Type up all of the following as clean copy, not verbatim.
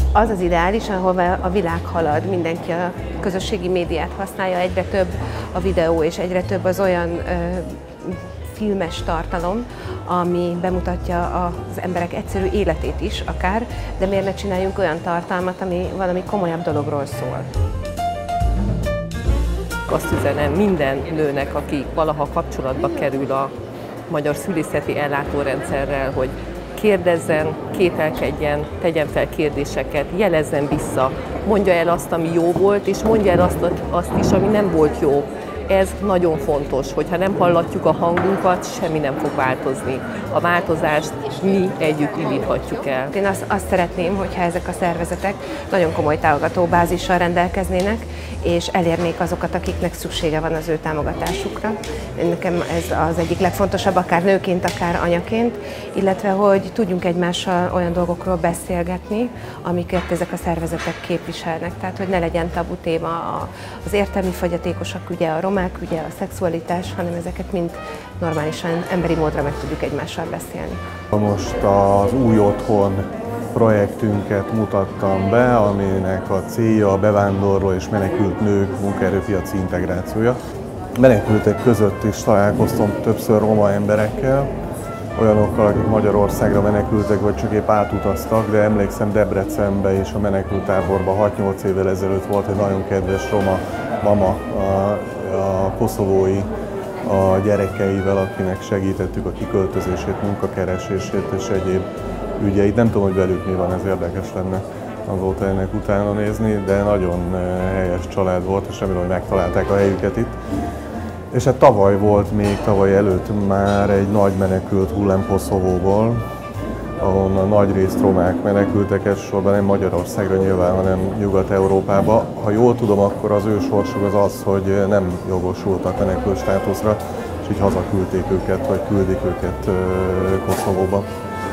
az az ideális, ahova a világ halad, mindenki a közösségi médiát használja, egyre több a videó és egyre több az olyan filmes tartalom, ami bemutatja az emberek egyszerű életét is akár, de miért ne csináljunk olyan tartalmat, ami valami komolyabb dologról szól. Azt üzenem minden nőnek, aki valaha kapcsolatba kerül a magyar szülészeti ellátórendszerrel, hogy kérdezzen, kételkedjen, tegyen fel kérdéseket, jelezzen vissza, mondja el azt, ami jó volt, és mondja el azt is, ami nem volt jó. Ez nagyon fontos, hogyha nem hallatjuk a hangunkat, semmi nem fog változni. A változást mi együtt indíthatjuk el. Én azt szeretném, hogyha ezek a szervezetek nagyon komoly támogatóbázissal rendelkeznének, és elérnék azokat, akiknek szüksége van az ő támogatásukra. Nekem ez az egyik legfontosabb, akár nőként, akár anyaként, illetve hogy tudjunk egymással olyan dolgokról beszélgetni, amiket ezek a szervezetek képviselnek. Tehát, hogy ne legyen tabu téma az értelmi fogyatékosok ügye, a romák ügye, a szexualitás, hanem ezeket mind normálisan, emberi módra meg tudjuk egymással beszélni. Most az Új Otthon projektünket mutattam be, aminek a célja a bevándorló és menekült nők munkaerőpiaci integrációja. Menekültek között is találkoztam többször roma emberekkel, olyanokkal, akik Magyarországra menekültek, vagy csak épp átutaztak, de emlékszem Debrecenbe és a menekülttáborban 6-8 évvel ezelőtt volt egy nagyon kedves roma mama, a koszovói a gyerekeivel, akinek segítettük a kiköltözését, munkakeresését és egyéb ügyeit. Nem tudom, hogy velük mi van, ez érdekes lenne azóta ennek utána nézni, de nagyon helyes család volt, és remélem, hogy megtalálták a helyüket itt. És hát tavaly volt, még tavaly előtt már egy nagy menekült hullám Koszovóból, ahonnan nagy részt romák menekültek, elsősorban nem Magyarországra nyilván, hanem Nyugat-Európába. Ha jól tudom, akkor az ő sorsuk az az, hogy nem jogosultak menekült státuszra, és így hazaküldték őket, vagy küldik őket Koszovóba.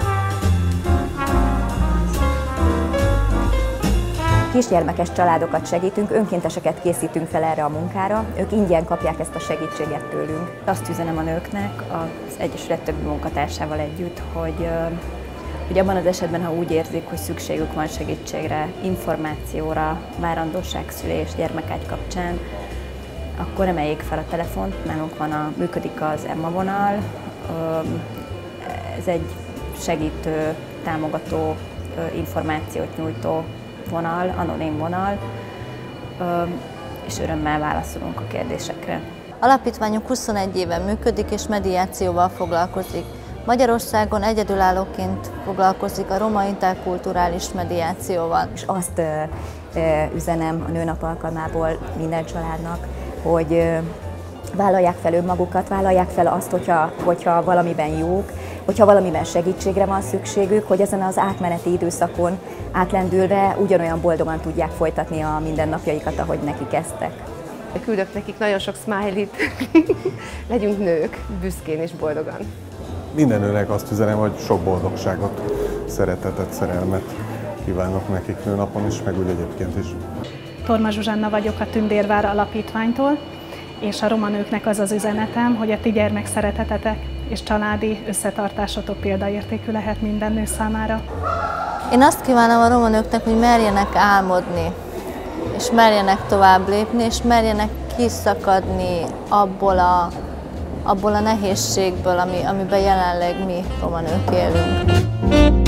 Kisgyermekes családokat segítünk, önkénteseket készítünk fel erre a munkára, ők ingyen kapják ezt a segítséget tőlünk. Azt üzenem a nőknek az Egyesület többi munkatársával együtt, hogy abban az esetben, ha úgy érzik, hogy szükségük van segítségre, információra, várandóságszülés, gyermekágy kapcsán, akkor emeljék fel a telefont, nálunk működik az Emma vonal, ez egy segítő, támogató, információt nyújtó vonal, anonim vonal, és örömmel válaszolunk a kérdésekre. Alapítványunk 21 éve működik és mediációval foglalkozik. Magyarországon egyedülállóként foglalkozik a roma interkulturális mediációval. És azt üzenem a nőnap alkalmából minden családnak, hogy vállalják fel önmagukat, vállalják fel azt, hogyha valamiben jók, hogyha valamiben segítségre van szükségük, hogy ezen az átmeneti időszakon átlendülve ugyanolyan boldogan tudják folytatni a mindennapjaikat, ahogy neki kezdtek. Küldök nekik nagyon sok smiley-t, legyünk nők, büszkén és boldogan. Minden nőnek azt üzenem, hogy sok boldogságot, szeretetet, szerelmet kívánok nekik nőnapon is, meg úgy egyébként is. Torma Zsuzsanna vagyok a Tündérvár Alapítványtól, és a roma nőknek az az üzenetem, hogy a ti gyermekszeretetetek és családi összetartásotok példaértékű lehet minden nő számára. Én azt kívánom a roma nőknek, hogy merjenek álmodni, és merjenek tovább lépni, és merjenek kiszakadni abból a nehézségből, amiben jelenleg mi roma nők élünk.